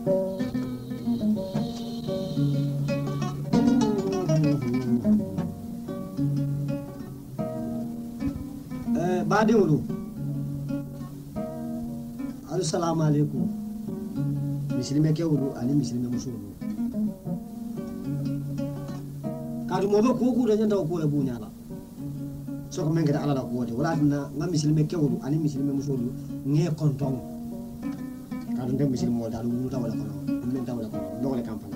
Badewulu assalamu alaikum misilime kewulu ani misilime musulu kadu mobe ko ku da nyanda ko le bunya la so ko mengata ala la ko de wala dina ngam misilime kewulu ani misilime musulu nge konton kadu ndem misil mo dalu wulu tawala ko men tawala ko dogale kampana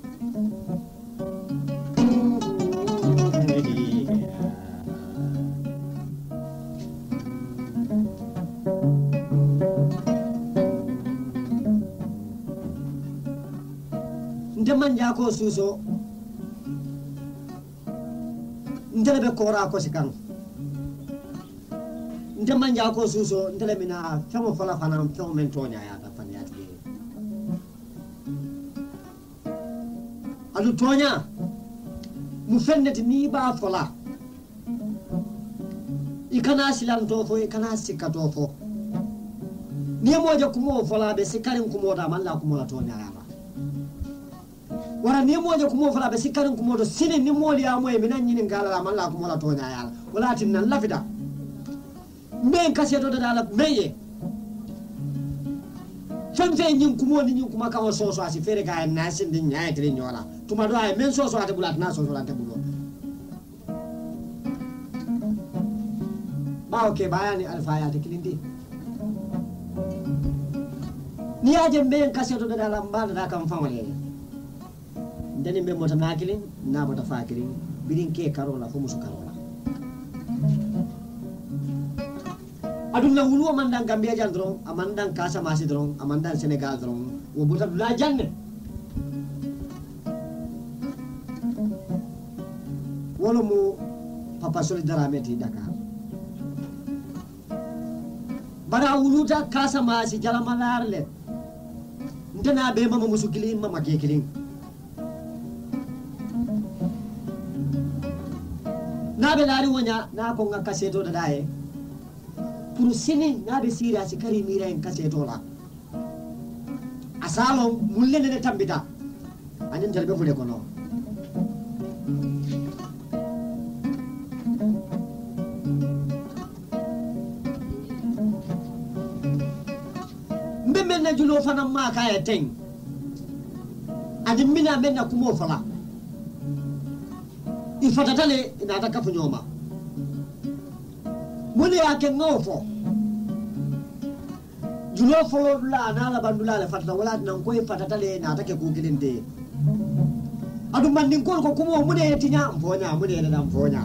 manja ko suso ndele be kora ko sikan nde manja ko suso ndele mina famo fala fana famo men tonya ya ta fan ya ti alu tonya mu fenneti ni ba fola ikana silan to fo ikana sikato fo ni moja kumo fola be sikarin kumo da man la kumo la tonya ya wara ni moja kumo fala be sikarin kumo do sinin ni moli ya moy minan nyinin gala la man la kumo la tonya ya wala tin nan lafida men kaseto da la meye fenfe nyin kumo ni nyin kuma ka so asi fere ga na sin din nyaay tre nyola tuma do ay men so ate bulat na so ate bulo ba okay bayani alfa ya te kilindi ni aje men kaseto da la mbanda da kam famale dani be mota nakilin na bota fakilin birin ke karola fo musu karola aduna wulu amandang Gambia jal dron amandang Kasa Masi dron amandang Senegal dron wo bota la janne wolo mu papa solidarameti Dakar bara wuluta Kasa Masi jala malarle ndana be mama musu kilin mama ke kilin na be lari wonya na ko nga kaseto da dae pour sini na be sira si kari mira en kaseto la asalo mulle ne tambita anin talbe fule kono mbemel na julo fana ma kaya teng adi mina menna kumo fala ifatatale inata kafu nyoma muli yake ngofo julo folo la nala bandula le fatata wala nan ko ifatatale inata ke kugilinde adu mandin ko kumo mune tinya mfonya mune da mfonya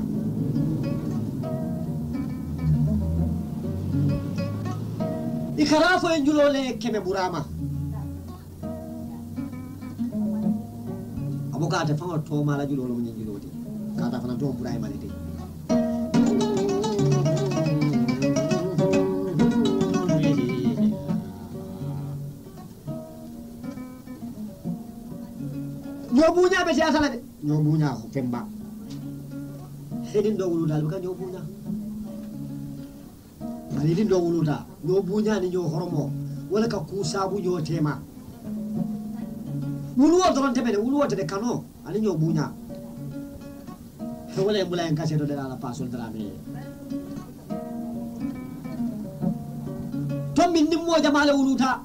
ikarafo enjulo le keme burama abokate fama to mala julo lo munyi julo di kata fana to burai mali de nyobunya be siasa la de nyobunya ko femba hedin do wulu dal ka nyobunya ali din do wulu da nyobunya ni nyo horomo wala ka ku sabu nyo tema wulu o don tebe de wulu o de kano ali nyobunya wala mbula en kaseto de la pasol drame to min nimmo jamala wuluta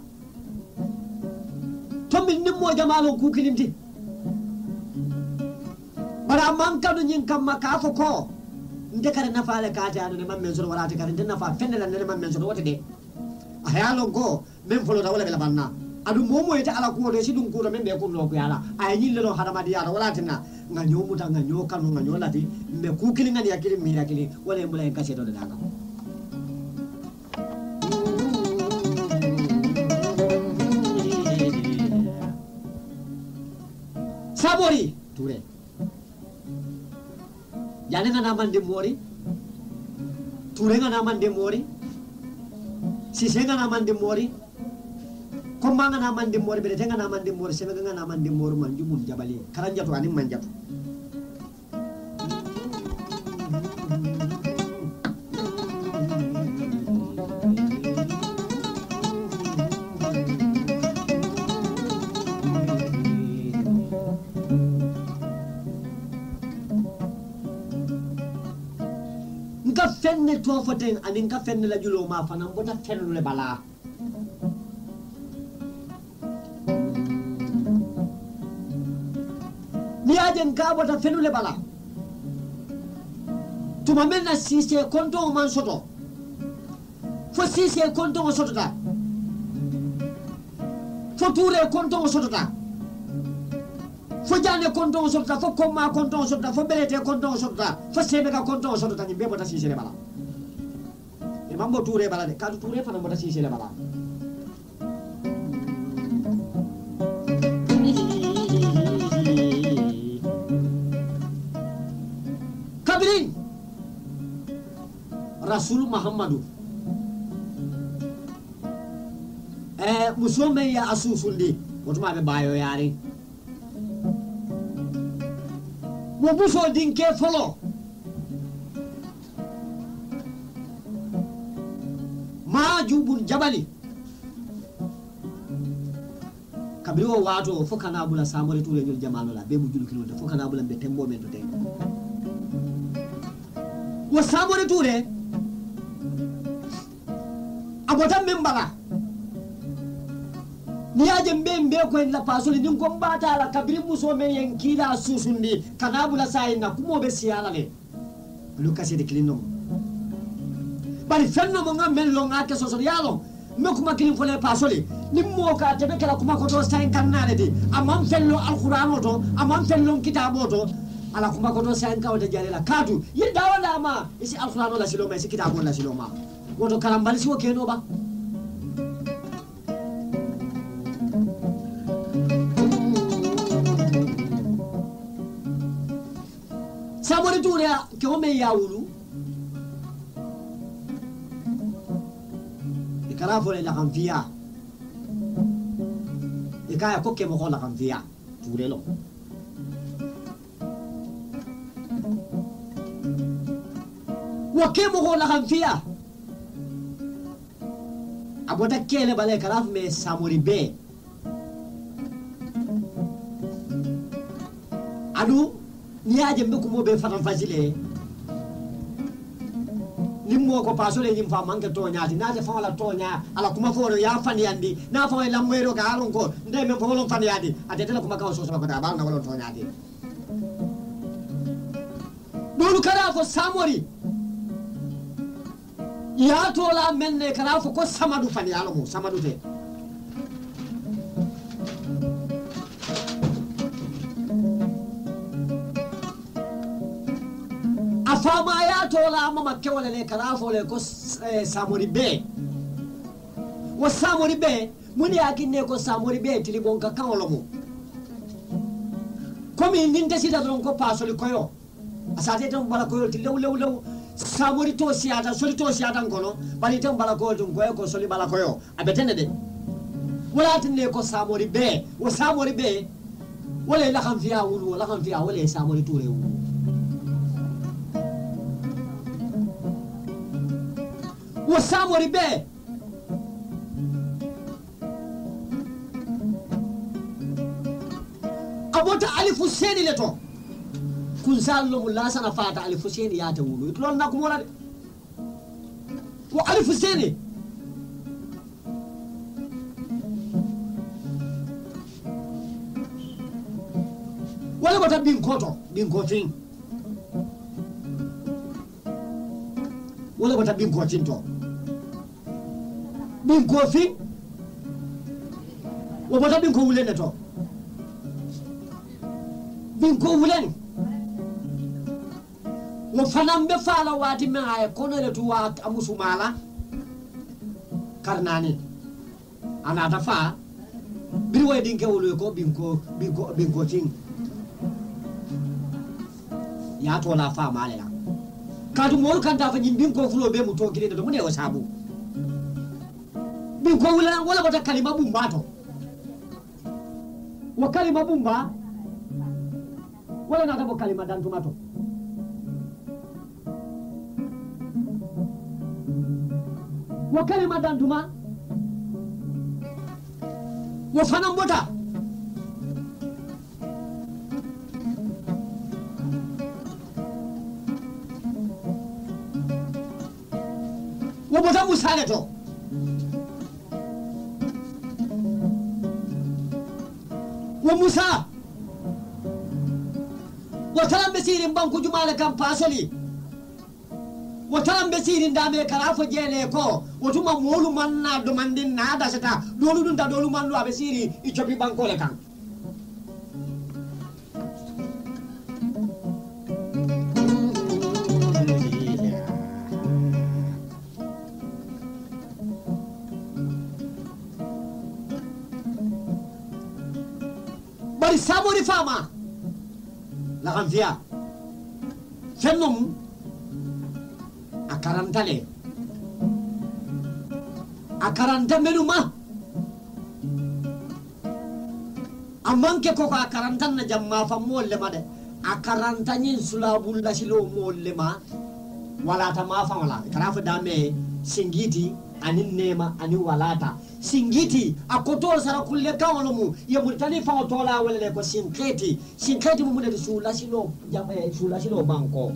to min nimmo jamalo kukilimti bara man kadu nyin kam makafo ko ndekare nafaale kaate anu ne mammen so wala te kare den nafa fenela ne mammen so wote de ayalo go men folo da wala bela banna adu momo ite ala ko de sidum ko men be ko no ko yala ay nyille no hadama diara wala tinna nga nyomuta nga nyokanu nga nyolati mbe kukili ngani yakili mira kili wala mbula en kaseto de daga sabori ture jane nga naman de mori ture nga naman de mori sise nga naman de mori komba nga naman de mori bere nga naman de mori sebe nga naman de mori manju mun jabali karanjatu ani manjatu fenne to foten anin ka fenne la julo ma fanan bota fenne le bala ni ajen ka bota fenne le bala tuma men na sise konto man soto fo sise konto o soto ta fo toure konto o soto ta fo jande konto o soto ta fo komma konto o soto ta fo belete konto o soto ta fo sebe ka konto o soto ta ni be bota sise le bala e mambo toure bala de kadu toure fana bota sise le bala kabirin Rasul Muhammadu muso men ya asusundi wotuma be bayo yari mo buso dinke folo majubun jabali kabiri o wato fo kana bula samore toure ñol jamano la be mu julu kilo fo kana bula be tembo men to tay wo samore toure abota membala ni aje mbembe ko en la pasoli nin ko mbata la kabiri muso men yen kila susundi kana bula sayna kumo be siyala le lukasi de klinom bari fenno mo ngam men lo ngake so so yalo me kuma kilin fole pasoli nim mo ka tebe kala kuma ko to sayin kannade di amam fello alqur'ano to amam fello kitabo to ala kuma ko to sayin kawde jare la kadu yi dawala ma isi alqur'ano la silo ma isi kitabo la silo ma woto karambali si wo keno ba samori toure ke o me yawulu ikara fole la kanfia ikaya ko ke mo ko la kanfia toure lo wo ke mo ko la kanfia abota kele bale karaf me samori be adu ni aje mbe ko mo be fatan facile nimmo ko pasole nyim fa manke to nyaati na je fa wala to nya ala kuma fo ya fani andi na fa la mwero ga alon ko nde me fo wala fani andi atete la kuma ka so so ko da ba na wala to nyaati dolu kala fo samori ya to la menne kala fo ko samadu fani alo mo samadu te afama ya to la mama kewale le kala fo le ko samori be wo samori be muni akinne ko samori be tili bonka kawlo mo komi ninde sida don ko pasoli koyo asate tan bala koyo ti lew samori to siata soli to siata ngono bali tan bala koyo dum koyo ko soli bala koyo abetene de wala tinne ko samori be wo samori be wala la kan fiya wulu wala kan fiya wala samori toure wulu wo samori be abota alifu seni leto kun sallo mulla sana fata alifu seni ya ta wulu itolon na kumola de wo alifu seni wala bota bin kotin wala bota bin kotin to bin kofi wo bota bin ko wulen to bin ko wulen wo fanam be fala wati me ay kono le tuwa amusumala karnani anata fa bir way din ke wulu ko bin ko tin ya to la fa male la kadu mol kan ta fa nyim bin ko fulo be mu to kire do mu ne o sabu bin ko wala wala bata kalima bumba to wa kalima bumba wala na ta bo kalima dan tomato wa kalima dan tuma wa fana mbota bota Musa le to wo Musa wataran besirin banku jumala kan fasoli wataran besirin dame karafo jele ko wotuma molu manna do mandin nada seta dolu dun ta dolu mandu abesiri ichobi banko le kan bari samori fama la ganfia fennum akaranta menuma amanke ko akaranta na jamma fa molle ma de akaranta nyin sulabul la silo molle ma wala ta ma fa wala karafa dame singiti anin nema ani walata singiti akotol sara kulle kawolomu ye murtani fa tola wala ko sinketi mu de sula silo jamma sula silo banko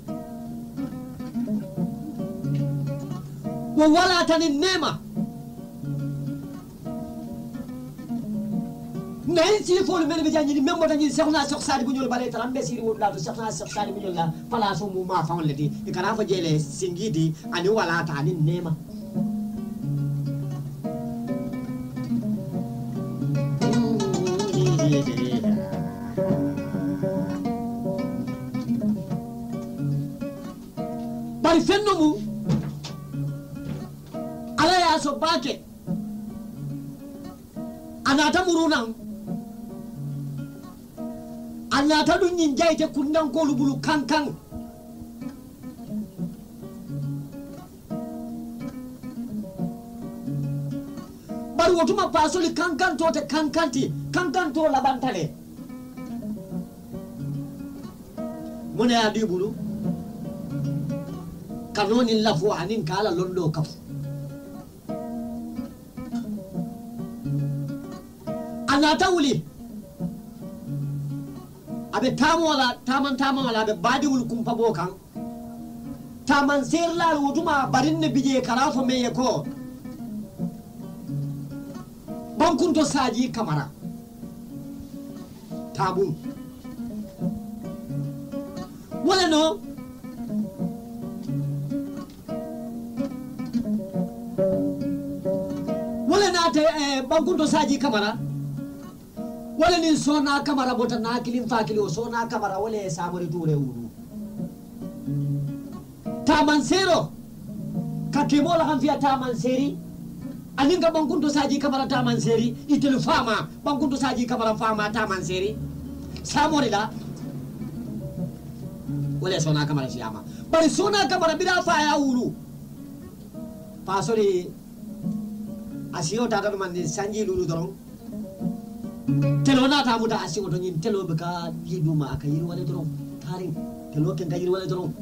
wala tani nema nay ci fo mel bi jani memmo tani soxna sox sadi bu ñol balé taram be siri wala soxna sox sadi bu ñol la place mu ma fa wala di kana fa jele singiti ani wala tani nema bari fenno mu ala ya so bake anata murunan anata dun yin jaite kundan ko lubulu kankan bari wotuma pasoli kankan to te kankan to labantale mone adi bulu kanoni lafu anin kala londo kafu anata wuli abe taman wala abe badi wul kumpa bokan taman serla wutuma barinne bije karafo meye ko bankunto saji kamara tabu wala no wala nate bankunto saji kamara wala ni sona kamara bota na kilin fakili o sona kamara wala samori ture wuru taman sero kakimo la kan fiya taman seri aninga bankunto saji kamara taman seri itel fama bankunto saji kamara fama taman seri samori la wala sona kamara siyama bari sona kamara bida fa ya wuru pasori asiyo tata man sanji lulu dorong telo na ta muda asiyo to nyin telo beka yiduma aka yiri wala dorong taring telo ken ga yiri wala dorong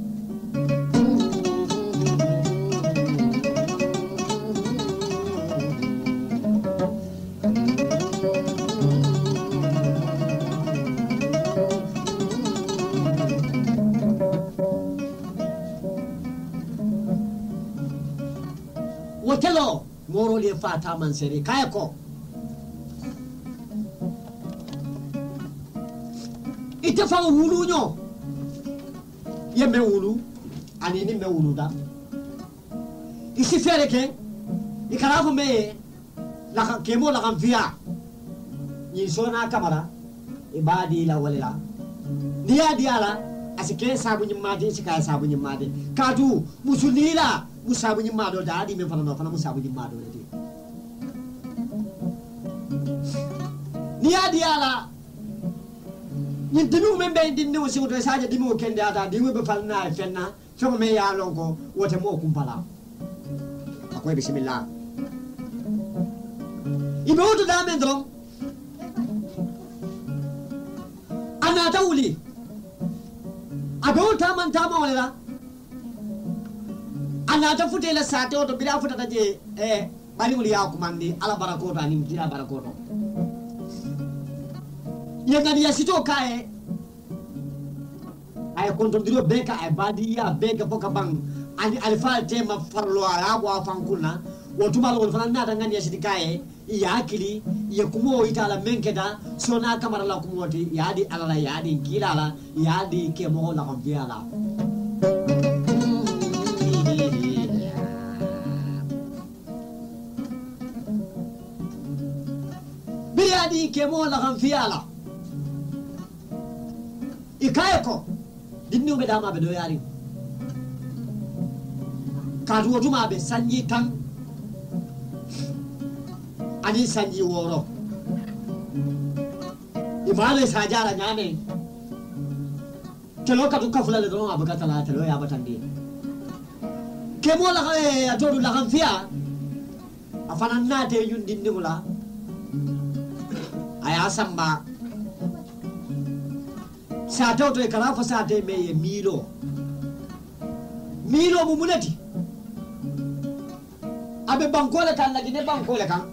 wotelo moro le fata man sere kaya ko ite fa wulu nyo ye me wulu ani ni me wulu da isi fere ke ikarafu me la kemo la kan via ni sona kamera ibadi la wala dia la asike sabu nyimade sika sabu nyimade kadu musulila musabu nyimado dadi me fana musabu nyimado de dia la nyintinu membe dinne wosi woto saje dimo kende ata diwe be falna fenna femo me ya lonko wote mo kumpala akoy bismillah ibe woto da men drom ana tawli abe wota man tama wala ana ta futela sate woto bida futata je bari wuli ya kumandi ala barakoto ani mtira barakoto yengani ya sito kae ay kontrol diro beka ay badi ya beka foka bang ani alfal tema farlo ala wa fankuna wotuma lo fana nata ngani yasitikaye ya akili ya kumo itala menkeda sona kamara la kumoti yadi alala yadi kilala yadi kemo la konfiala biyadi kemo la konfiala ikayeko dinnu be dama be do yari kadu wotuma be sanji tan ani sanji woro imale sajara nyane telo kadu kafula le don abaka la telo ya batandi kemo la atodu la kanfia afana nate yundi ndimula aya samba sa toto e kala fa sa te me milo mumulati abe bankole kan lagi ne bankole kan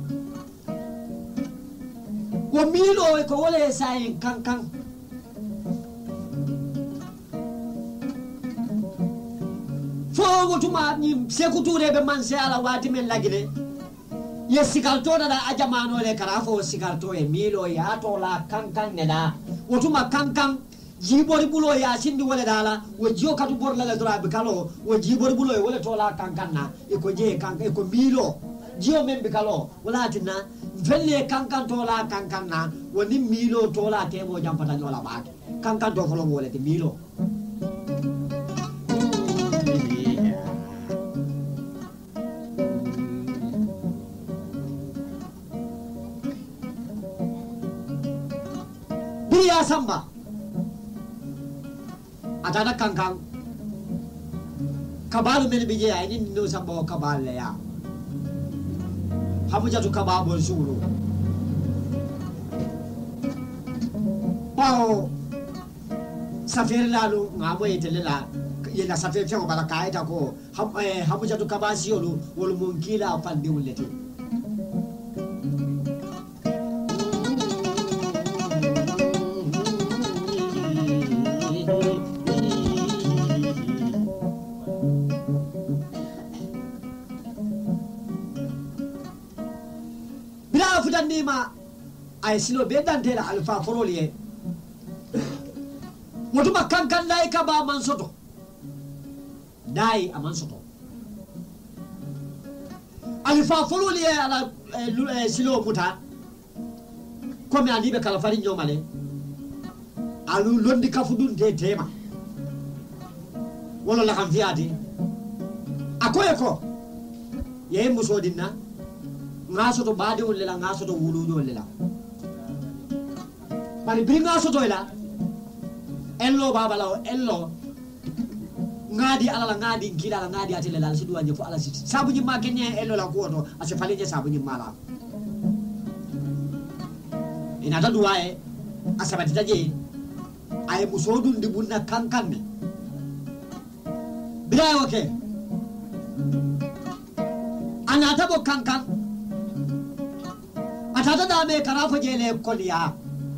ko milo e ko wole sai kan fo wotuma ni sekuture be man se ala wati men lagi ne ye sikalto da ajamano le kara fo sikalto e milo ya to la kan ne da wotuma kan jibori bulo ya sindi wala dala wo jio katu borla le dra be kalo wo jibori bulo e wala tola kankana e ko je kan e ko milo jio men be kalo wala tinna velle kankan tola kankana woni milo tola te mo jampata nyola ba kankan do folo wala te milo biya samba atana kankan kabalu men bije ay ni no sambo kabale ya hamu jatu kababo sulu pao safir lalu ngabo yetele la yela safir fiango bala kaita ko hamu jatu kabasi yolu wolu munkila afandi uleti nima ay silo be dantela alfa foroliye wotuma kankan dai ka ba man soto dai aman soto alfa foroliye ala silo muta comme ani be kala fari nyomale alu londi kafudun te tema wala la kan fiati akoye ko ye musodinna ngaso to badi wala la ngaso to wulu wala la bari bi ngaso to ila ello baba la ello ngadi ala la ngadi gila la ngadi atele la sidu wanje fu ala siti sabu ni magene ello la ko to ase falije sabu ni mala ina ta duwae asabati taje ay musodun di bunna kankan ni bila wake ana tabo kankan atata dame karafa jele koliya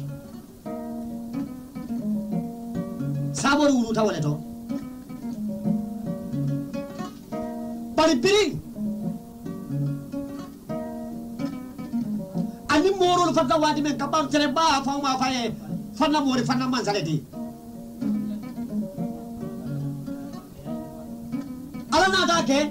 sabor ulu tawale to bari biri ani moro fata wadi men kabam tere ba fa ma faye fanna mori fanna man saleti ala na ta ke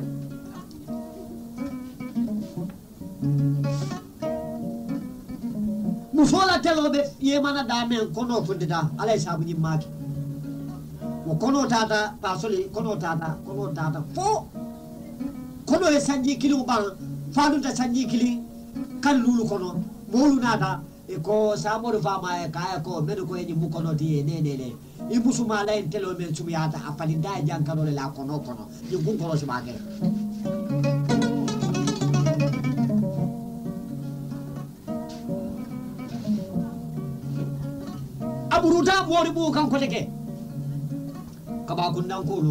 musola telobe yemana dame kono fundita ala sabu ni maki wo kono tata pasoli kono tata fo kono e sanji kili ban fadu ta sanji kili kan lulu kono molu nata e ko samoro fama e kaya ko medo ko enyi mukono ti ne i musuma la entelo men sumiyata afalinda jankano le la kono ni bunko si mage aburuta mori bu kan ko teke kaba kundan kulu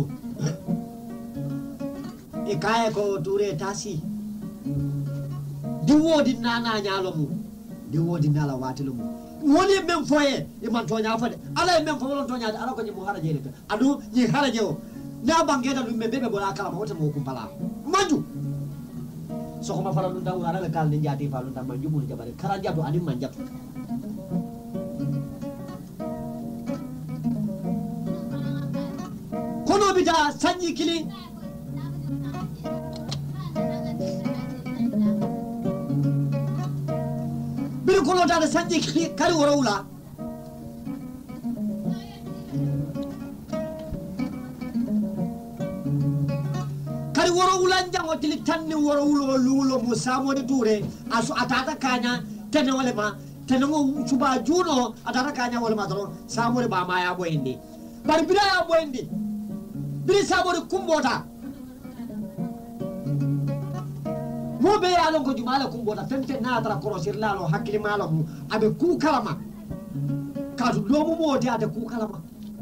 e kaya ko ture tasi diwodi nana nyalomu diwodi nala watilumu woni men foye e man tonya fade ala men fo won tonya ala ko ni mo haraje le adu ni haraje o na bangeda dum bebe bola kala ma wota mo kumpala manju so ko ma fala dum daw ara le kal ni jati falu tam manju mo jabare kara jabdo adi manjat kono bita sanji kili bir kono da sanji kili kari worawula woro wulanjango tili tanni woro wulo musamo de toure aso atata kanya tene wale ma tene ngo suba juno atata kanya wale ma toro samo de ba ma ya boyndi bar bida ya boyndi biri samo de kumbota mo be ya lon ko jumala kumbota fente na tara korosir lalo hakili malo mu abe ku kalama kadu lomu mo de ade ku kalama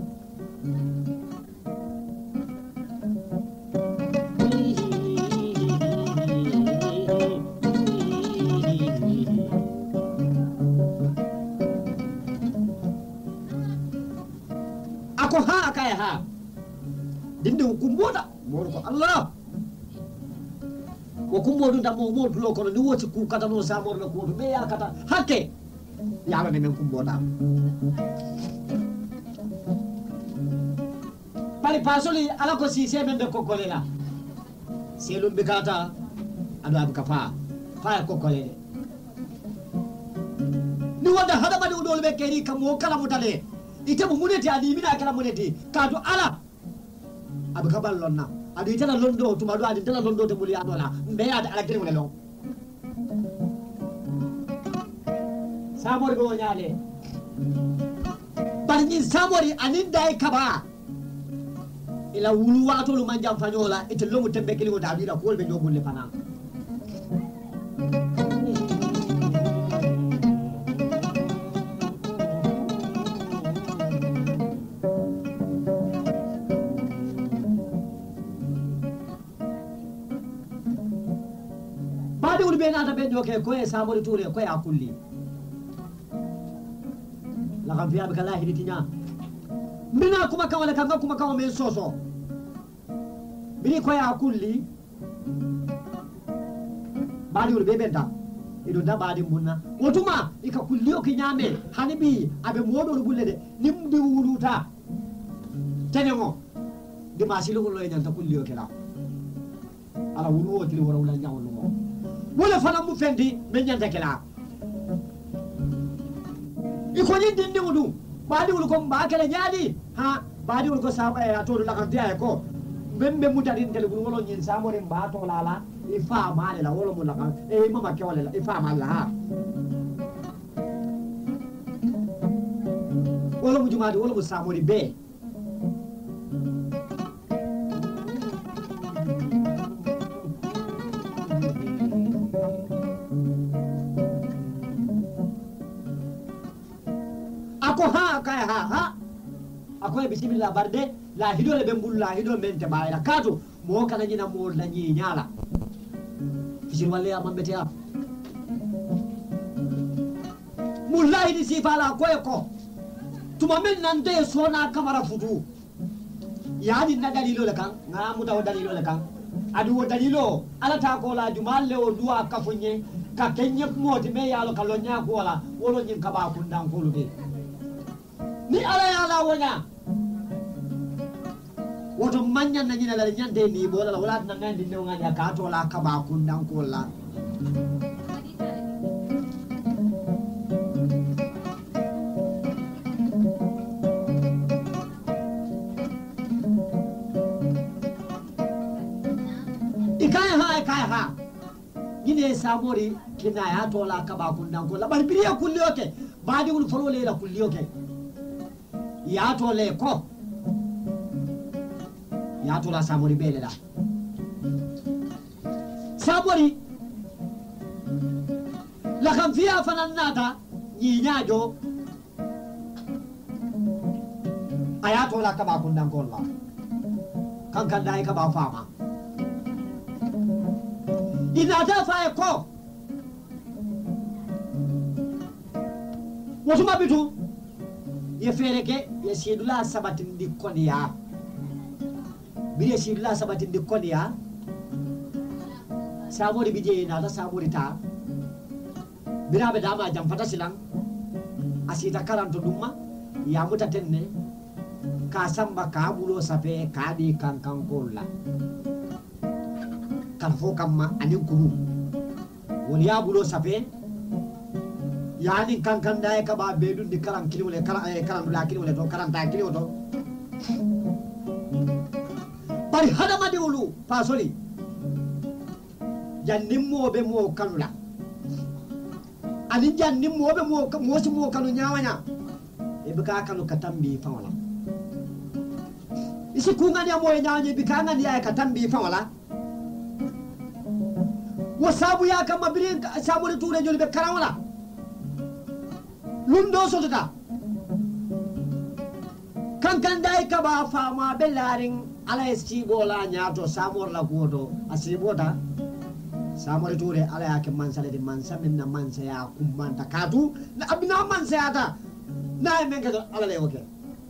ha kaya ha dinde kumbota mo ko Allah ko kumbodu da mo lo ko ni woti ku kata no sa mo ko be ya kata hakke ya la ne men kumbota pali pasoli ala ko si se men de ko kolela selum be kata adu ab kafa fa ko kolele ni wada hada badi udol be keri kamo kala mutale ite mu muneti adi mina kala muneti kadu ala abu kabal lonna adu ite la londo tuma do adi tala londo te muli anola mbe ada ala kiri mulelo samori go nyale barni samori anin dai kaba ila wulu wato lu manjam fanyola ite lomu tembe kili go dabira ko be do bulle fana nata be joke ko e samori toure ko ya kulli la kan fiya be kala hiditinya mina kuma kawale kan kuma kawo men soso bini ko ya kulli badi ul be benta ido da badi munna wotuma ika kulli o kinyame hanibi abe modo bulle de nimbi wuluta tenemo di masilu ko loy janta kulli o kala ala wulu o tili wora wala nyawo mo wala fana mu fendi men nyanta kala iko ni dindi wudu badi wul ko ba kala nyaadi ha badi wul ko saba e atodu la kan tiya ko membe mutadi ndel bu wolo nyin samore ba to lala ifa male la wolo mun la kan e mama ke wala ifa mala ha wolo mu jumadi wolo mu samori be ako e bismillah barde la hidole be mbul la hidole men te bayla kato mo kana nyina mo la nyi nyala fisir wale ya mambete ya mullahi di sifala ko e ko tuma men nande sona kamara futu yani na dalilo le kan ngamu taw dalilo le kan adu wo dalilo ala ta ko la jumalle o duwa kafunye ka kenye moti me yalo kalonya ko la wolo nyin kaba kundan ko lude ni ala ya la wonya woto manya na nyina la nyande ni bola la wala na ngandi ne ngani ka to la ka ba kundan ko la ikaya ha yine samori kina ya to la ka ba kundan ko la bari biya kulliyoke baadi wul folo le la kulliyoke ya to le ko ya to la samori bele la samori la kan fiya fanannata ni nyaajo ayato la ka ba kundan ko la kan kan dai ka ba fama ina ta fa ko wasuma bitu ye fereke ye sidula sabatin di koniya bire sirla sabati de konya samori bije na ta samori ta birabe dama jam fata silang asita karanto dumma ya muta tenne ka samba ka bulo sape ka di kankan kolla kan fo kamma anin kunu woni ya bulo sape yani kankan dai ka ba bedun di karan kilimule karan dula kilimule to karan ta kilimo to bari hada madi ulu pasoli jannim mobe mo kanula ani jannim mobe mo si mo kanu nyawanya e bika kanu katambi fawala isi kungani ya mo nyawanya bika ngani ya katambi fawala wasabu ya kama birin sabu de ture joli be karawala lundo sotata kankan dai ka ba fama belaring ala esti bola nyato samor la godo asibota samor ture ala yake mansale de mansa minna mansa ya kumbanta katu na abina mansa ya ta na menga do ala le oke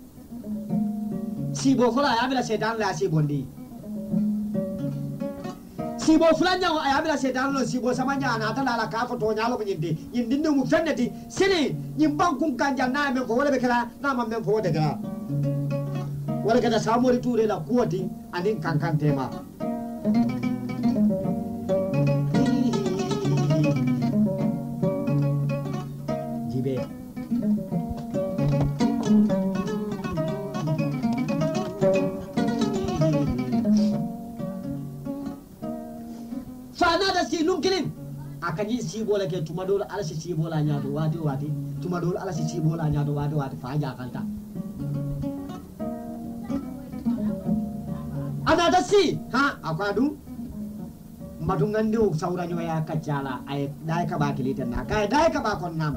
sibo fola ya bila setan la sibondi sibo fulanya ya bila setan lo sibo samanya na ta la ka foto nyalo nyindi yindi ndu mu fenneti sini nyimban kun kanja na men fo wala be kala na ma men fo de kala wala kada samori ture la kuwati anin kankan tema jibe fana da si nunkilin akaji si bola ke tumadol ala si bola nyaado wati tumadol ala si bola nyaado wati fa ja kanta ada dasi ha akwadu madungandi sauranyo ya kajala ay dai ka ba kiliten na kai dai ka ba kon nam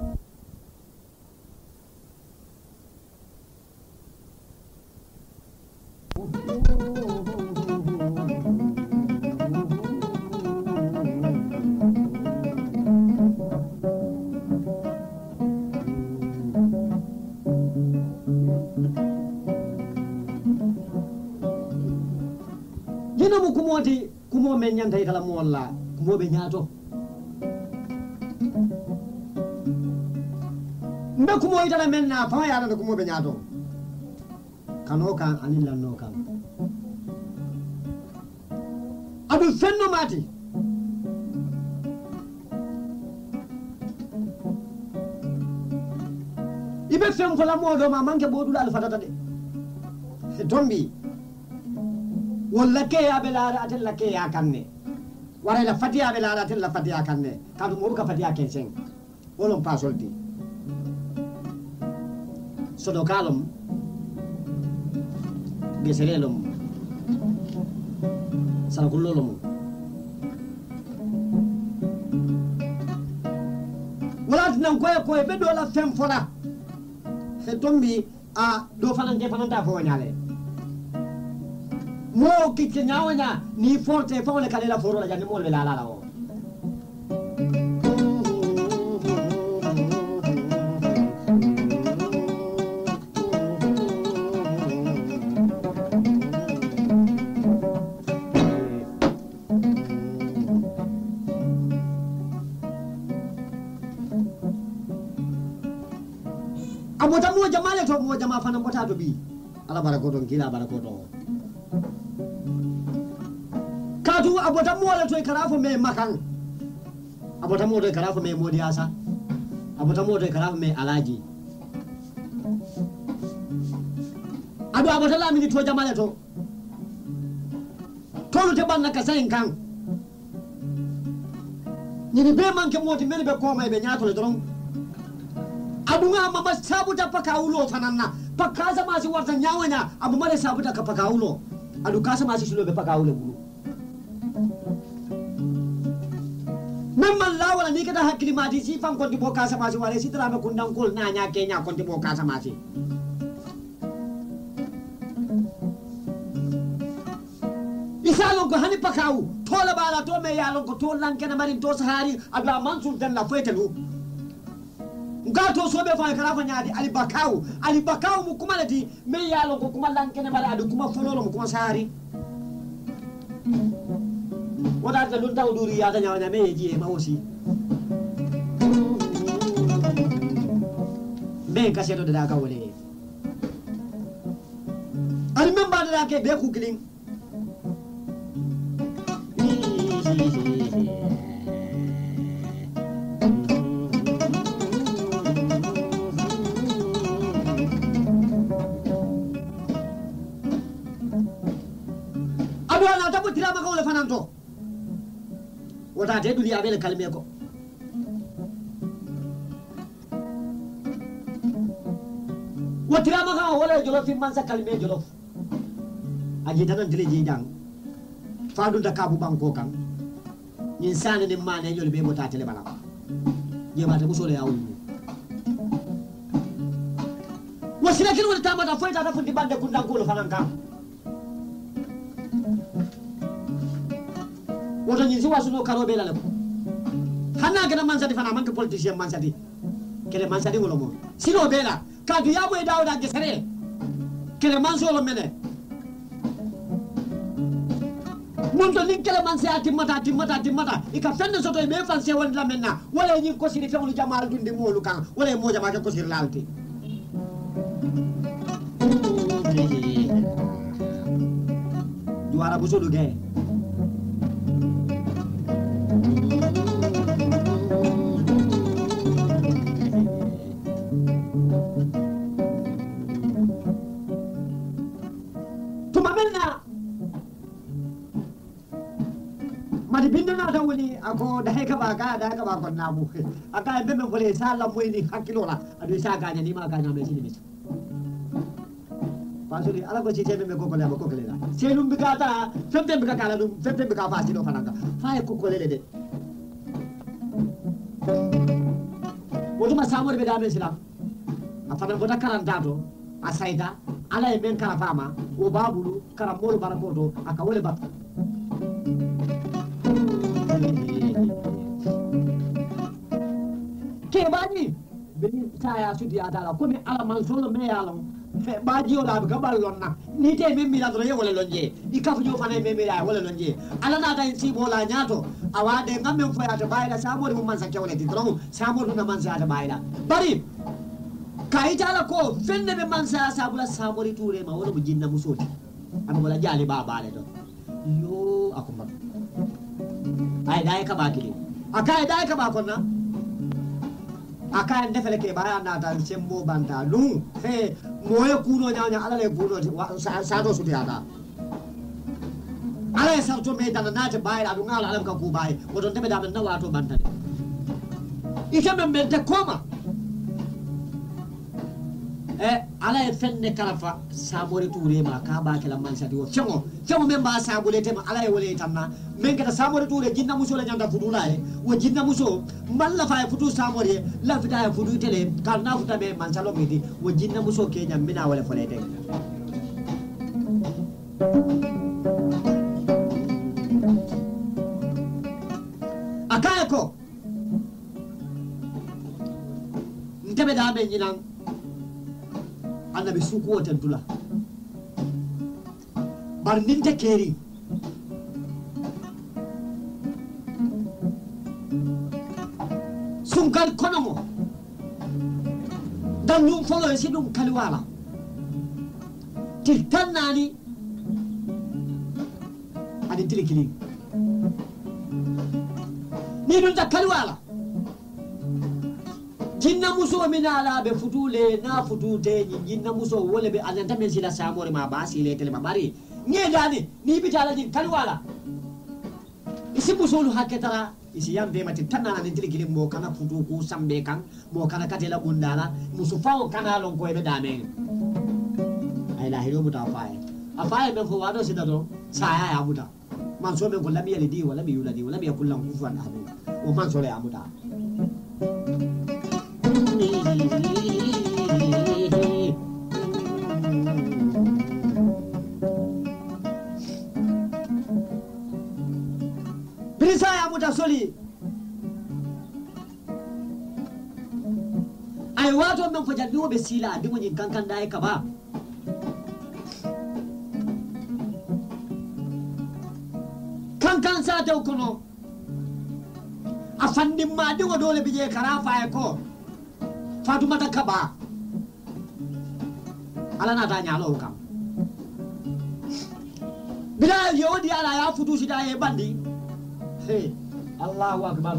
mu kumoti kumo men nyanta kala mo walla kumo be nyaato mbe kumo itala men na fa ya na kumo be nyaato kano kan anin la no kan adu fenno mati ibe fem ko la mo do ma manke bodu dal fatata de tombi walla ke ya belara atella ke ya kanne wara la fatiya belara atella fatiya kanne kadu mo ka fatiya kensen wolon pasolti sodo kalum geselelum salakulolum wala nan koy be do la fem fola he tombi a do fanan ke fanan ta fo nyale mo kike nyawanya ni forte fa wala kalela foro la jani mo le la o abota mo jamale to mo jama fana bota to bi ala barakoto kila barakoto katu abota mo la to karafo me makan abota mo to karafo me modi asa abota mo to karafo me alaji adu abota la mi to jamale to tolu te banna ka sayin kan ni be manke modi mel be ko may be nyaato le doron abunga mama sabuta pakaulo tananna pakaza masi warta nyawanya abu mare sabuta ka pakaulo adu kasa masi shulo be pakaulo bulu memma lawala ni kada hakili mati si fam konti bo kasa masi wale si trama kundang kul nanya kenya konti bo kasa masi isalo ko hani pakau tola bala to me yalo ko tolan kana marin to sahari adu mansul dan la fetelu ngato sobe fa karafa nyaadi ali bakau mu kuma lati me yalo ko kuma lankene mala adu kuma fololo mu kuma sari wota ta dun taw duri ya ta nyaanya me ji ma aussi me kaseto da ka wole al memba da ke be ku killing adwana tabu tirama ko le fananto wota te duli abele kalme ko watirama ka wala jolo fi man sa kalme jolo aji tanan tele ji jang fadu da kabu banko kan yin sane ni mane jolo be mota tele bala je mata musole ya wulu wasila kin wala tamata foita da fundi bande kundan ko fananka woto ñin si wasuno karo be la ko hanna gana man sati fana man ko politicien man sati kele man sati ngolo mo sino be la ka du yabo e dawda gesere kele man solo mene mon to nin kele man se timata ika fende soto be fan se won la menna wala ñin ko siri fewlu jamal dundi molu kan wala mo jama ko siri lalti juara busulu ge madi binda na da woni ako da heka ba ko namu aka be me fole sala moyni hakilo la adu sa ganya ni ma ganya me sini mis pasuri ala ko cite me ko ko la ko ko la selum bi kata fembe bi kala dum fembe bi ka fa sino fananga fa ko ko le de wotuma samor be da me sila afana ko da karanta to asaida ala e men kala fama o babulu karamol barakoto aka wole bat ke baji beni saya sudi adala ko mi ala man solo me yalo fe baji o la ga ballon na ni te me mi la do ye wala lonje i ka fujo fana me la wala lonje ala na ta si bola nyato awade ngamme fo ya to bayda samori mo man sa kewle ti dron samori na man sa ta bayda bari kaitala ko fenne be man sa sabula samori ture ma wala mo jinna musoti ama wala jali ba bale do yo akuma ay dai ka bakili akai dai ka bakonna akai ndefele ke baya na ta sembo banta lu fe moye kuno nyanya ala le kuno sa do suti ada ala sa to me dana na te bayra du ngala alam ka ku bay wodon tebe da na wato banta ike me mente koma ala e fenne kala sabore touré ma ka ba kala man sadi o fengo men ba sabole tema ala e wole tanna men kata sabore touré jinna muso la nyanda fudula e wo jinna muso malla fa e futu sabore la fita e futu tele kal na futa be man salo medi wo jinna muso ke nyam mina wala folete akaya ko ntebe da be nyinan annabi suku woten tula bar ninte keri sunkal konomo dan lum folo esi dum kaliwala tiltan nani adi tilikili ni dum ta kaliwala jinna muso mina ala be futule na futute jinna muso wole be ananta men sila samore ma ba sile tele ma bari nge dani ni bi tala din kalwala isi muso lu haketara isi yambe mati tanana ni tili mo kana futu ku sambe kan mo kana katela bundala muso fawo kana lon ko be dame ay la hiro muta afai be fo wado sidado saya ya muta man so be ko lami yali di wala mi yuladi wala mi yakullan kufan ahdu o man so le amuta Bisa ya muda soli ay wato men fo jalli be sila dimo nyin kankan dai ka ba kankan sa taw kono afandi madi wo dole bije karafa e ko Fatumata Kaba ala na ta nyalo kam bila yodi ala ya futu sida e bandi hey Allahu akbar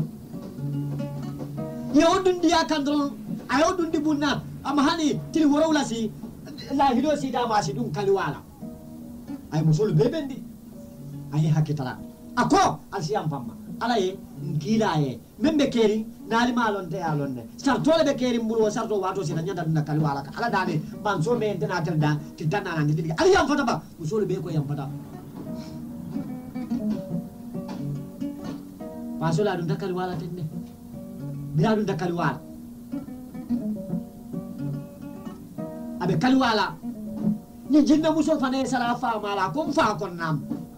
yodun dia kandron ayodun di bunna amhani til worawla si la hido si da ma si dum kaliwala ay musul bebendi ay hakitala ako asiyam famma ala ye nkila ye membe keri nali malon te alonne sartole be keri mburu sarto wato sina nyanda duna kaliwala ala dane banso me entena telda titana nan didi ali yam fata ba musul be ko yam fata pasola dun kaliwala tenne bila dun kaliwala abe kaliwala ni jinna muso fane sala fa mala ko fa kon nam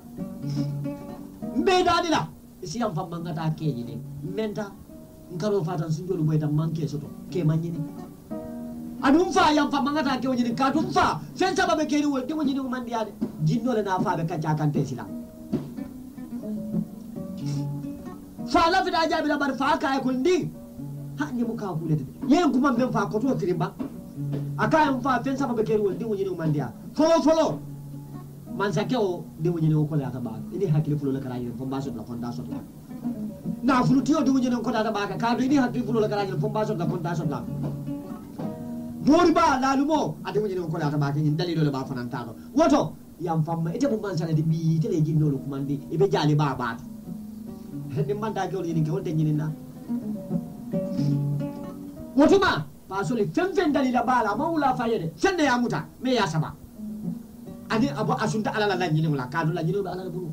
mbe dadila isi am fa mangata keji de menta ngaro fatan sunjolu boy tam manke soto ke manyini adum fa yam fa mangata ke woni ka dum fa fen sababe ke wol de woni man diade jinno le na fa be kacca kan te sila fa la fi da jabi la bar fa ka ko ndi ha ni mu ka kulete yen kuma ben fa ko to kirimba akaya mfa fen sababe ke wol de woni man dia folo man sakeo de woni ko la ta ba ini hakili fulo la kara yin fo baso la fonda so la na fulu tiyo de woni ko la ta ba ka do ini hakili fulo la kara yin fo baso la fonda so la moriba la lumo ade woni ko la ta ba ke ni dalilo le ba fanantano woto yam famma ite bu man sala de bi tele jinno lu kumandi e be jali ba ba ni man da ko ni ko de ni na woto ma pasoli fen dalila bala mawla fayede fenne ya muta me ya saba ani abo asunta ala la nyini wala kadu la nyini ala la bulu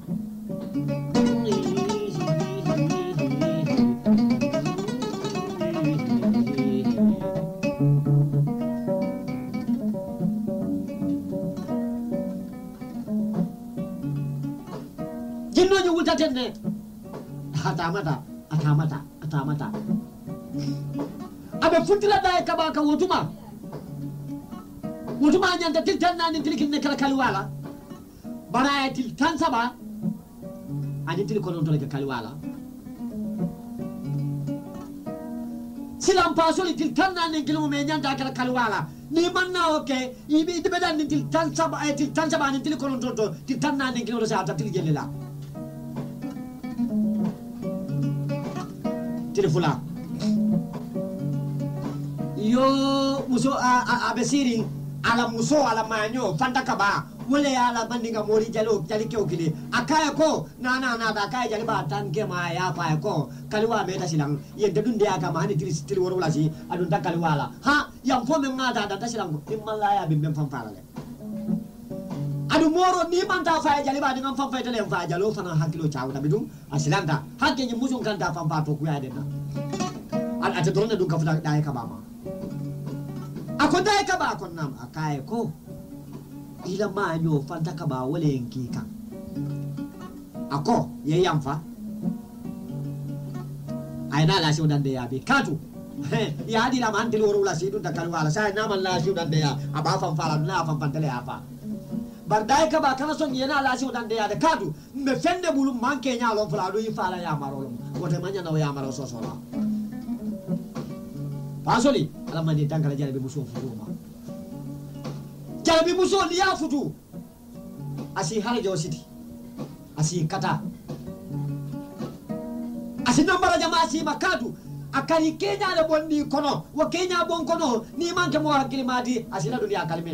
jinno ñu wulta tenne atamata abe futila dai kaba ka wotuma nyanta til tan nani til kinne kala kalwala baraya til tan saba ani til ko non to le kalwala silam pasoli til tan nani kilo me nyanta kala kalwala ni manna oke ibi de bedan til tan saba ni til ko non to til tan nani kilo sa ta til jelela til fula yo muso abesiri ala muso ala manyo fanta kaba wala ala mandinga mori jali kyo kile akaya ko na da akaya jali ba tan ke ma ya pa ko kaliwa meta silang yende dunde aka ma ni til woro wala si adun ta kaliwa la ha yang fo me ngata da ta silang imalla ya bim fam fala le adu moro ni man ta fa jali ba ngam fam fa tele fa jalo fana hakilo chawu da bidum asilanta hakke ni musun kan ta fam fa to ku ya de na al ata dorna dun ka fuda dai ka ba ma ako dai ka ba kon nam akaye ko ila manyo fanta ka ba wale yanki kan ako ye yamfa ay na la siudan de ya bi katu ya di la man til woru la sidun ta kalwala sai na man la siudan de ya aba fam fala na fam pantale afa bar dai ka ba kana son yana la siudan de ya de katu me fende bulu manke nya lo fala do yi fala ya marolo wote manya na ya maro so so la pasoli ala mani tankala jarabi muso furuma jarabi muso ni ya futu asi harajo city asi kata asi nambara jama asi makadu akari kenya le bondi kono wa kenya bon kono ni manke mo hakili madi asi la dunia kalime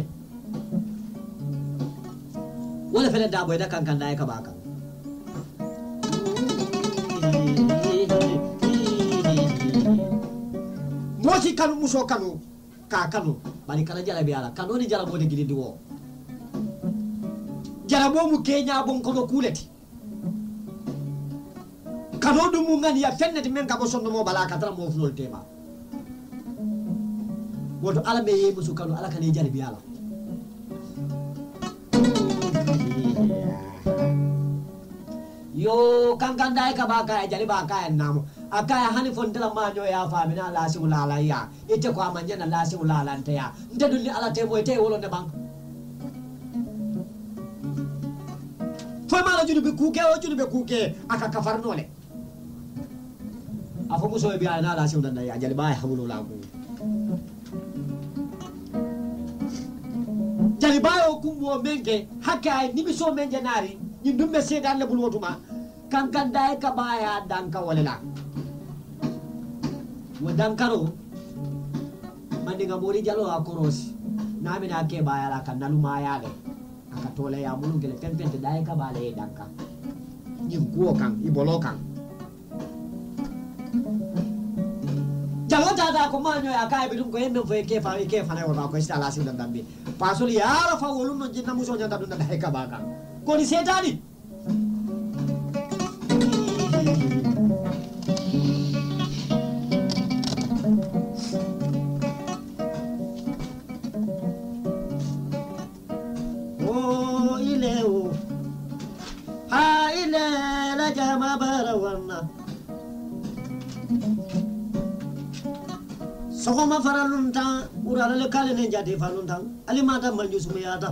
wala fele da boy da kankan dai ka baka mosi kanu muso kanu ka kanu bali kana jala biala kanu ni jala bode gidi wo jala bo mu kenya bon kono kuleti kanu du mu ngani ya fenneti men ka bo sonno mo bala ka tara mo fulol tema woto ala be ye muso kanu ala kana jala biala yo kankan dai ka baka jali baka namo akaya hani fontela manyo ya famina la si ulala ya ite ko amanya na la si ulala nte ya nte dulli ala te boy te wolo ne bank fo mala junuɓe kuuke o junuɓe kuuke aka kafarnole afo muso e biya na la sewdanda ya jali baye hamulo la ko jali baye o kumbo menke hakke ay nimiso men janari ni dumbe sedan le bulwotuma kankan day ka baya danka wala wa dankaro mandinga mori jalo akorosi nami na ke baya la kanalu mayale akatole ya mulungele tempente day ka bale danka ni kuo kan ibolo kan jalo dada ko manyo ya kai bidum ko yembe fo ke fa na wa ko sta la sin dambe pasuli ya fa wolum no jinna muso nyanta dun day ka baka ko ni setani Sokoma faralunta urala le kale ne jadi falunta alimata manju sumiyata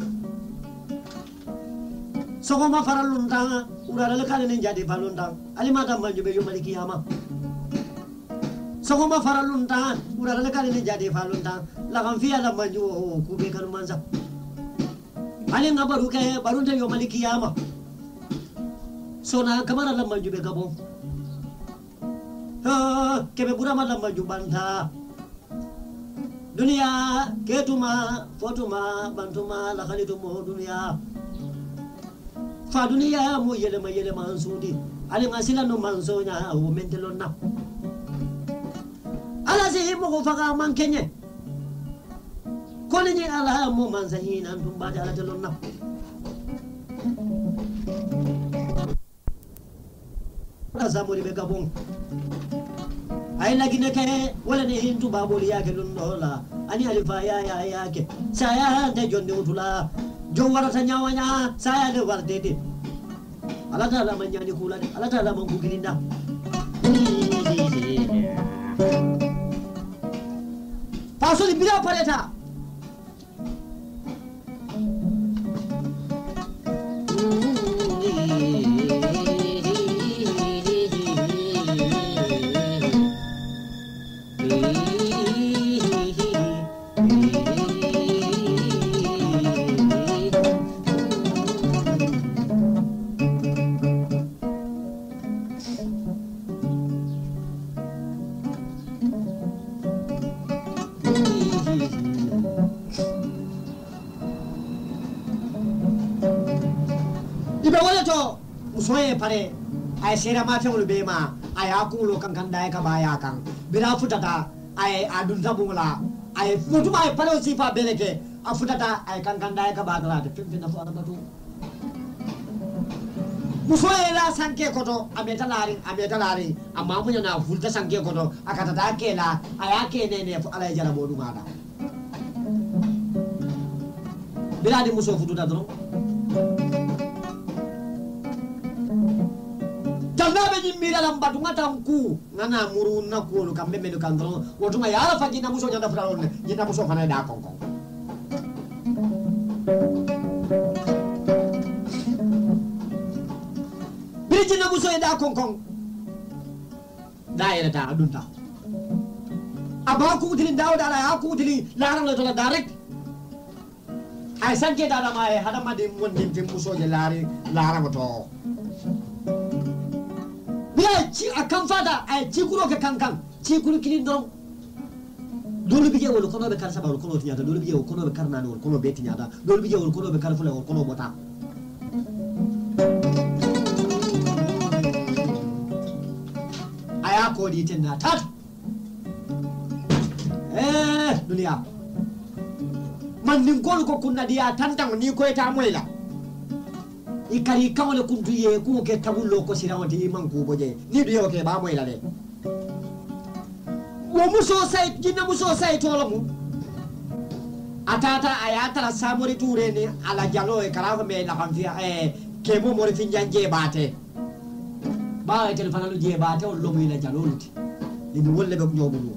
Sokoma faralunta urala le kale ne jadi falunta alimata manju be yumali kiyama Sokoma faralunta urala le kale ne jadi falunta la kanfia la manju kube kanumanza ali ngabaru ke barunta yumali kiyama Sona kamara la manju be gabo kebe burama la manju banta dunia ketuma fotuma bantuma la khalitumo dunia fa dunia mo yele mansudi ali ngasila no mansonya o mentelonna ala se mo ko faga man kenye kone ni ala mo manzahina ndumba ala telonna azamuri be gabon ay lagine ke wala ne hintu baboli yake lundola ani alifa ya yake saya de jonde utula jowara tanyawanya saya de wardede ala ta la manyani kula de ala ta la mangu gilinda paso di bila paleta soye pare ay sera ma fewul be ma ay akulo kan kan dai ka baya kan bira futata ay adun tabula ay futuma ay pare si fa beleke afutata ay kan kan dai ka badala de pimpi na fo batu musoye la sanke koto ameta lari amma munya na fulta sanke koto akata ta kela aya kene ne fo alay jara bodu mada bira di muso fututa dron Nabe ni mira lamba tunga tangku ngana muru na kulo kambe melu kandro wotunga yala fagi na muso nyanda fulalo ni na muso fana da konko biji na muso da konko daira ta adunta aba ku tilin dawo da ya ku tilin laran la tola direct ay sanke da ma e hada ma de mon de muso je lara moto ci akan fada ay ci kuro ke kankan ci kuro kilin don dole bije wol kono be kar saba wol kono tinyata dole bije wol kono be kar nani wol kono be tinyata dole bije wol kono be kar fule wol kono bota aya ko di tenna tat dunia man nin gol ko kunna dia tantang ni ko eta moyla ikari kawle kuntu ye ku ke tabullo ko sirawati man ku boje ni do yoke ba moy la de wo muso say jinna muso say tolamu atata ayata la samori toure ni ala jalo e kala me la kanfia ke mo mori finjanje bate ba e telefona lu je bate o lo mi la jalo luti ni wolle be ko nyobulo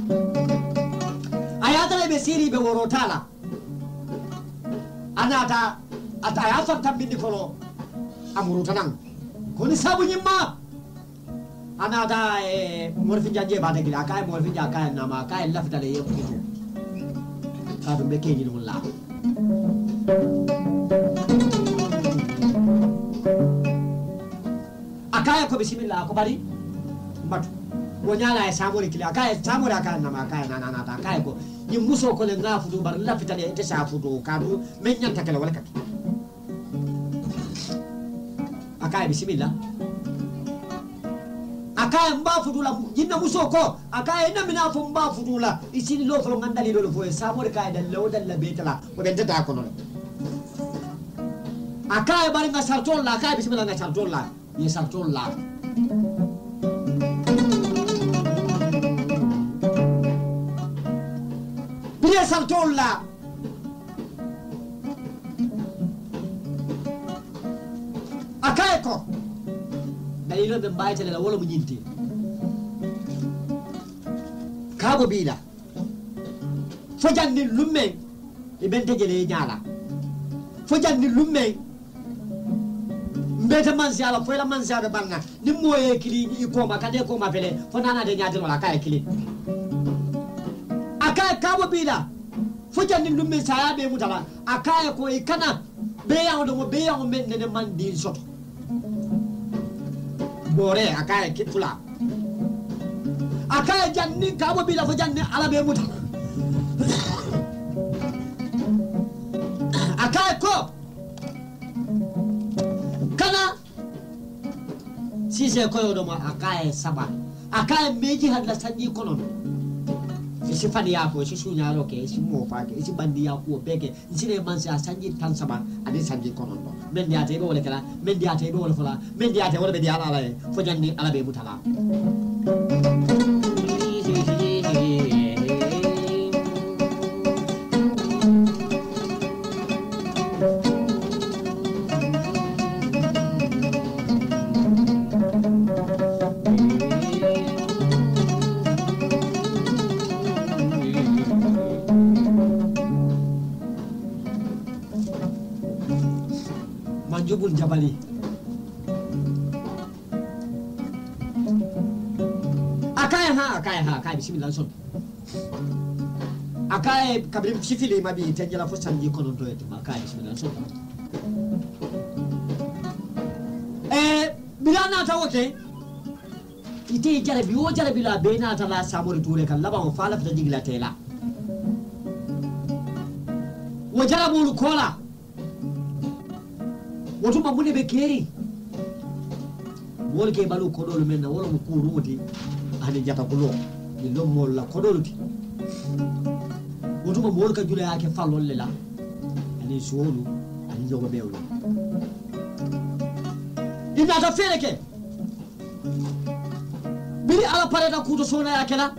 ayata le be siri be worotala anata ata ya fatta bindi kolo amuru tanang koni sabu nyimma anada morfin janje bata gila kay morfin jaka nama kay lafta le yep gitu ka be ke ni mulla akaya ko bismillah ko bari matu wonyala e samori kila akaya samori akaya nama akaya nana ta akaya ko ni muso ko le ngafu du bar lafta le te safu do kadu men nyanta kala wala kati akaya bismillah akaya mba fudula jinna muso ko akaya ina mina fo mba fudula isini lo fo ngandali lo fo samori kaya dal lo dal betala ko ben tata ko non akaya bari nga sartol la akaya bismillah nga sartol la ni sartol la biya sartol la akaya ko dalilo be mbaytele la wala mu nyinti kabo bila fo janni lumme e bente jele nyaala fo janni lumme mbeta mansi ala fo la mansi ala banna ni moye kili ni ko ma kade ko ma fele fo nana de nyaati wala kay kili akay kabo bila fo janni lumme saya be mutala akay ko e kana be yawo mo be yawo men ne man di soto bore akaya kitula akaya janni kabo bila fo janni ala be muta akaya ko kana sise ko yodo ma akaya saba akaya meji hadla sanji kono isi fani yako isi sunya roke isi mofa ke isi bandi yako peke isi mansi sanji tan saba ade sanji kono men dia tebe wala kala men dia tebe wala fala men dia tebe wala be dia ala fo janni ala be mutala manjubul jabali akaya bismillah son akaya kabrim sifili mabi tenjala fo sanji kono to etima akaya bismillah son bilana tawoke ite jarabi o jarabi la bena ta la samori ture kan laba o fala fta jigla tela wo jarabul kola woto mamune be keri wol ke balu kodol men wala mo kuruti ani jata kulo ni lom mol la kodoluti woto mo wol ka jule yake fallol lela ani solu ani jogo bewlo ina ta fere ke biri ala pareda kuto sona yake la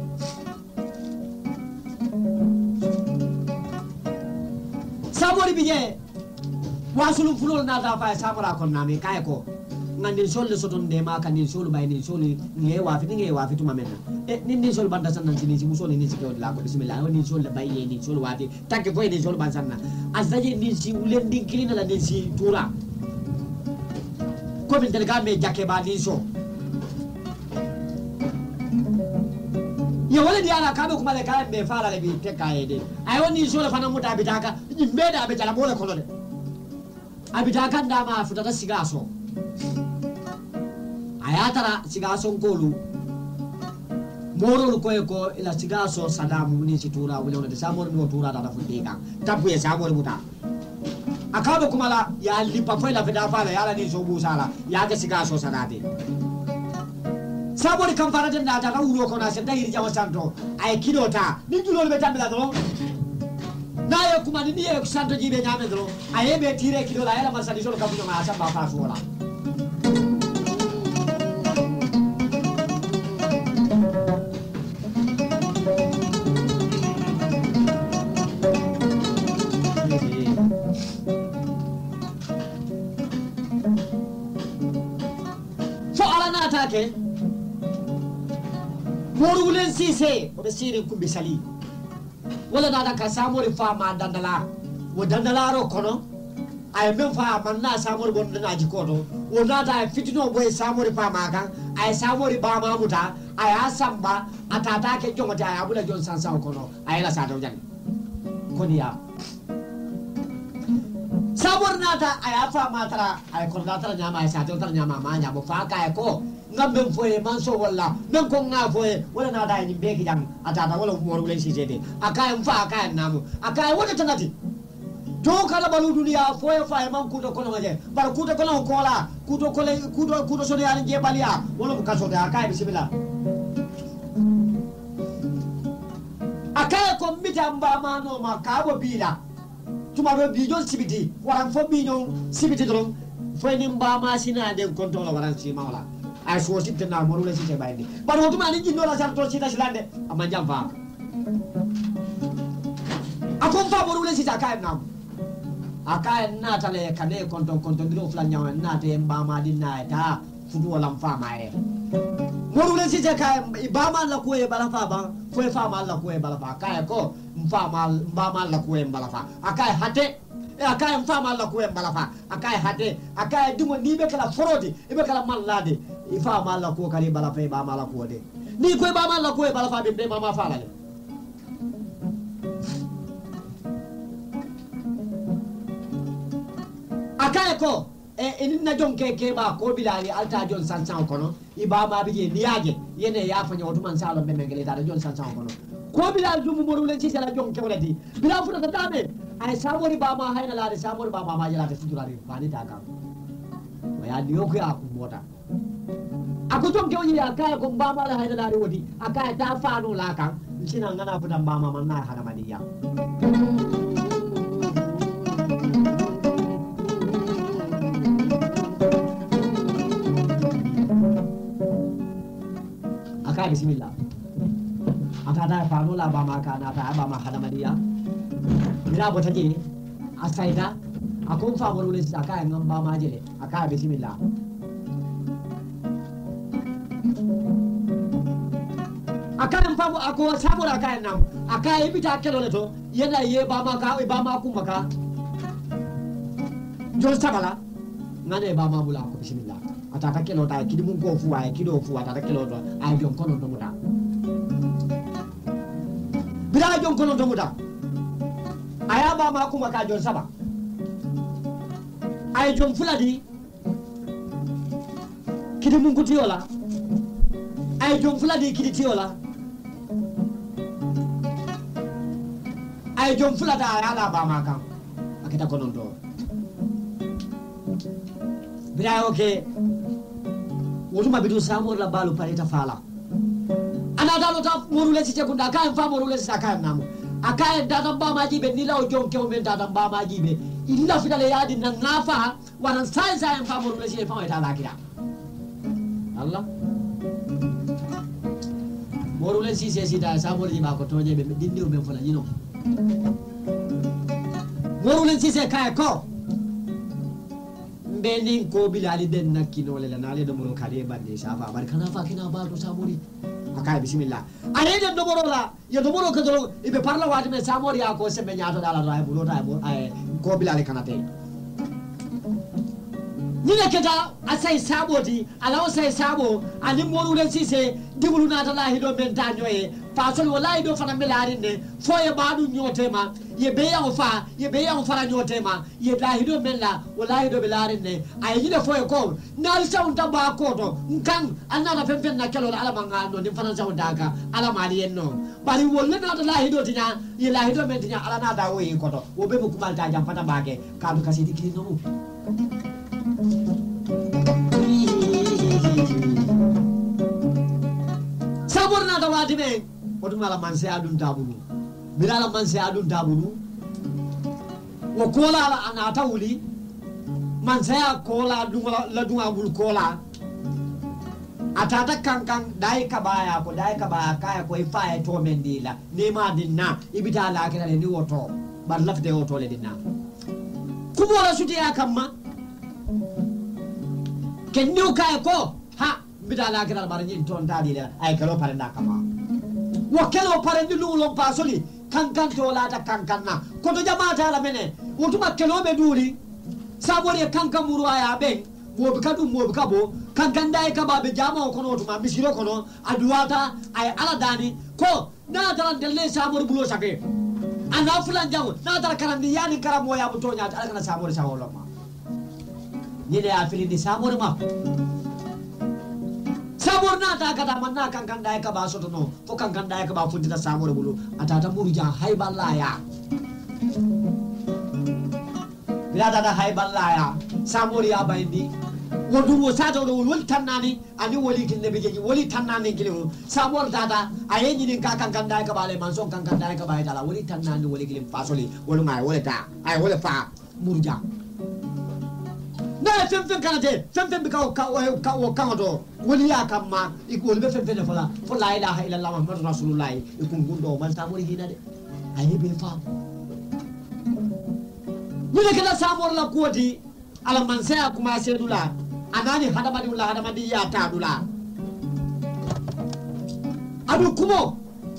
sabori biye wasulum fulol na da fa sabara kon na me kay ko ngandin solle soton de ma kan din solu bay din solu nge wa fi tuma menna nin sol banda sanna ni si musoni ni si ko la ko bismillah ni sol bay ni sol wa fi takke ko ni sol ban sanna azaje ni si ulen din kilina la ni si tura ko min del ga me jakke ba ni so ya wala di ala kabe kuma le kay be fala le bi te kayede ay woni sol fa na muta bi taka ni mbeda be jala bola ko de abitaka ndama futata sigaso ayatara sigaso ngolu moro ko ko ila sigaso sadamu ni situra wala wala samor no tura da futika tabu ya samor muta akaba kumala ya lipa foi la feda fala ya la ni so busala ya ga sigaso sadate samor kan fara den da ta uro ko na se dai jawa santo ay kidota ni dulo be tambila do naye kuma ni ye santo jibe nyame dro ayebe tire kido la era masali solo kabuno ma samba fa suola so ala na atake morulen sise o be sire kumbi sali wala nada ka samori fama dandala wo dandalaro kono ay men fa manna samori bon na jikoto wonata ay fitino boy samori pa maka ay samori ba mamuta ay asamba atata ke jongota ay abula jon sansa kono ay la sa do jan koniya sabor nata ay afa matara ay ko datara nyama ay sa do tar nyama ma nyama fa ka ko ngam foye man so walla men ko nga foye wala na da ni beki jam atata wala mo len si jede akay mfa akay namu akay wona tanati to kala balu dunia foye fa man kuto kono maje bar kuto kono kola kuto so ya je balia wala ko kaso da akay bismillah akay ko mitamba mano makabo bila tuma do bijo sibiti waran fo bijo sibiti dron foye ni mba ma sina de kontola waran si mawla ay so sibti na mo le site bayni bar wo tuma ni jinno la sarto sita silande amma jam fa akon fa mo le sita akay nam akay nata le kane konton diro flan nyawa nata e mbama di nata fudu wala mfama e moru le sije kay ibama la ko e bala fa ba ko e fama la ko e bala fa kay ko mfama mbama la ko e bala fa akay hate e akay mfama la ko e bala fa akay hate akay dimo ni be kala forodi e be kala mallade e fama la ko kali bala fa e bama la ko de ni ko e bama la ko e bala fa be mama fa la akay ko inin na jonke ke ba ko bilali alta jon sansan kono ibama bije niaje yene ya fanya otuman salo be mengele da jon sansan kono ko bilal dum mo rulen ci sala jonke wala di bila fu ta dame ay sabori bama hayna la sabori bama ma jala ta tudurari bani ta ka waya diyo ko aku mota aku jonke woni akay ko bama la hayna la wodi akay ta fanu la kan sina ngana fu dam bama man na hada maniya akay bismillah atata fanu la bama kana ta bama hada maniya mira botaji asaida akon fa warule akay ngam bama jele akay bismillah akay mfamu ako sabura akay nam akay ibita kelo leto yena ye bama ka e bama ku maka jol sabala ngane bama bula ko bismillah atata kelo ta kidi mun ko fu ay kido fu atata kelo to ay jon kono to muta bila jon kono to muta aya bama ku maka jol saba ay jon fuladi kidi mun ko tiola ay jon fuladi kidi tiola ay jom fulata ala bama kam akita konon to bira oke wotuma bidu samor la balu pareta fala ana dalo ta morule ci kunda kay fa morule ci kay namu akay dada bama jibe ni law jom ke o men dada bama jibe illa fitale yadi nan nafa waran sai sai fa morule ci fa eta lakira Allah morule ci sida samor jiba ko toje be dindi o men fala yino morulen sise kay ko mbeni ko bilali den nakino le nale do moro kale bande safa bar kana fa kina ba to samori akay bismillah ale de do moro la ye do moro ko do ibe parla wadi me samori ya ko sembe nyato dala ra e bulo ta e ko bilali kanate ni le keda asay sabodi alaw say sabo ani morulen sise dibulu na ta lahi do men tanyoe fasol wallahi do fana melari ne foye baadu nyotema ye be ya fara nyotema ye lahi do mella wallahi do belari ne ay yile foye ko nal sawnta ba ko to nkan anana fen na kelo ala manga no ni fana sawnta ka ala mali en no bari wolle na do lahi do tinya ye lahi do men tinya ala na da wo yi ko to wo be ko malta jam fata baake ka do kasiti kini no saborna da wadi me oduma la manse adun tabunu bilala manse adun tabunu wo kola la anata wuli manse ya kola dunga bul kola atata kankan dai kabaya kaya ko ifaye to mendila ne ma dinna ibita la kala ni woto bar lafde woto le dinna kubo la suti ya kamma kenyo kaya ko ha bida la kala bar ni ton dalila ay kalo parenda kama wakelo parendi lulo pasoli kankan to la ta kankan na ko to jama'ata la mene wotuma kelo be duri sabore kanka muru aya ben mobi kabo kankanda e kaba be jama kono to ma misiro kono aduwata ay ala dani ko na dara delle sabore bulo sabe ana fulan jango na dara karandi yani karamo ya buto nya ala kana sabore sawolo ma nyede afili di sabore ma sabore na ta kata manna kankanda e kaba soto no fo kankanda e kaba fundita sabore bulo atata muru ja hayballa ya bila dada hayballa ya sabore ya bayndi wodu wo sato do wol tannani ani woli kinne be jeji woli tannani kilo sabor dada ayenyi ni ka kankanda ka bale manson kankanda ka baye dala woli tannani woli kilim fasoli wolu may woli ta ay woli fa murja na fem kanate fem ka do woli ya kamma ikol be fem fala fo la ilaha illallah muhammadur rasulullah ikun gundo man sabori hina de ayi be fa ni kala sabor la koti ala man saya kuma sedula anani hadamadi ya tadula adu kumo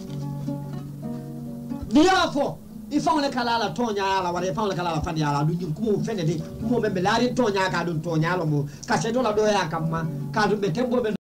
niafo ifawle kala tonya ala wala ifawle kala fandi ala du kumo fende de kumo be lari tonya ka dun tonya lo mo ka sedola do ya kamma ka dun be tembo be